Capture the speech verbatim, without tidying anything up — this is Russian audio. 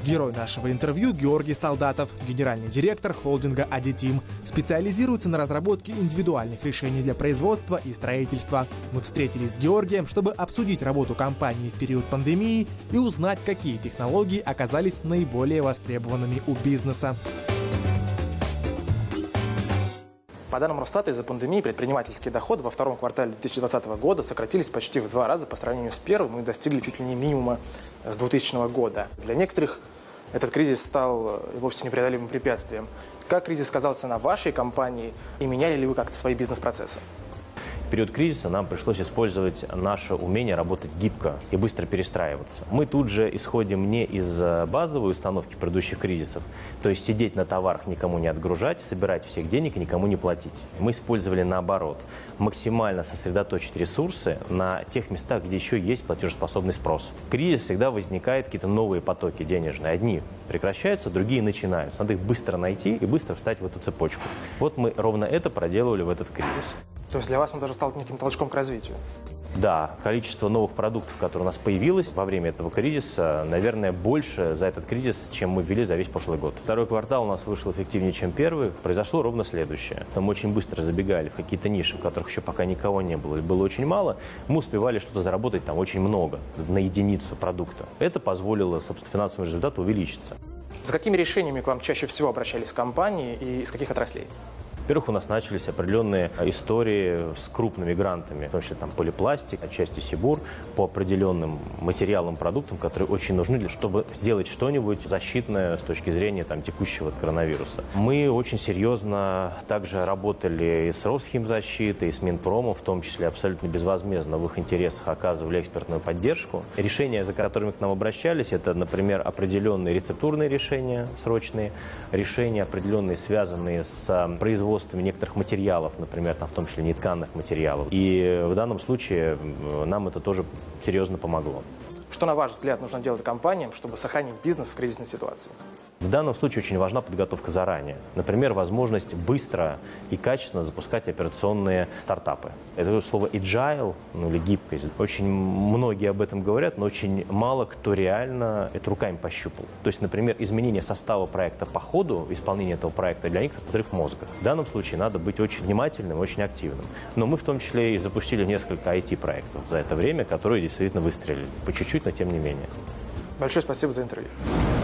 Герой нашего интервью – Георгий Солдатов, генеральный директор холдинга «Адитим». Специализируется на разработке индивидуальных решений для производства и строительства. Мы встретились с Георгием, чтобы обсудить работу компании в период пандемии и узнать, какие технологии оказались наиболее востребованными у бизнеса. По данным Росстата, из-за пандемии предпринимательские доходы во втором квартале две тысячи двадцатого года сократились почти в два раза по сравнению с первым и достигли чуть ли не минимума с двухтысячного года. Для некоторых этот кризис стал вовсе непреодолимым препятствием. Как кризис сказался на вашей компании и меняли ли вы как-то свои бизнес-процессы? В период кризиса нам пришлось использовать наше умение работать гибко и быстро перестраиваться. Мы тут же исходим не из базовой установки предыдущих кризисов, то есть сидеть на товарах, никому не отгружать, собирать всех денег и никому не платить. Мы использовали наоборот, максимально сосредоточить ресурсы на тех местах, где еще есть платежеспособный спрос. В кризис всегда возникают какие-то новые потоки денежные. Одни прекращаются, другие начинаются. Надо их быстро найти и быстро встать в эту цепочку. Вот мы ровно это проделывали в этот кризис. То есть для вас он даже стал неким толчком к развитию? Да, количество новых продуктов, которые у нас появилось во время этого кризиса, наверное, больше за этот кризис, чем мы ввели за весь прошлый год. Второй квартал у нас вышел эффективнее, чем первый. Произошло ровно следующее. Мы очень быстро забегали в какие-то ниши, в которых еще пока никого не было, и было очень мало. Мы успевали что-то заработать там очень много, на единицу продукта. Это позволило, собственно, финансовому результату увеличиться. За какими решениями к вам чаще всего обращались компании и из каких отраслей? Во-первых, у нас начались определенные истории с крупными грантами, в том числе там полипластик, отчасти Сибур, по определенным материалам, продуктам, которые очень нужны, для, чтобы сделать что-нибудь защитное с точки зрения там, текущего коронавируса. Мы очень серьезно также работали и с Россхимзащитой, и с Минпромом, в том числе абсолютно безвозмездно в их интересах оказывали экспертную поддержку. Решения, за которыми к нам обращались, это, например, определенные рецептурные решения срочные, решения определенные, связанные с производством некоторых материалов, например, там, в том числе нетканных материалов. И в данном случае нам это тоже серьезно помогло. Что, на ваш взгляд, нужно делать компаниям, чтобы сохранить бизнес в кризисной ситуации? В данном случае очень важна подготовка заранее. Например, возможность быстро и качественно запускать операционные стартапы. Это слово agile, ну или гибкость. Очень многие об этом говорят, но очень мало кто реально это руками пощупал. То есть, например, изменение состава проекта по ходу исполнения этого проекта для них – подрыв мозга. В данном случае надо быть очень внимательным, очень активным. Но мы в том числе и запустили несколько ай ти-проектов за это время, которые действительно выстрелили. По чуть-чуть, но тем не менее. Большое спасибо за интервью.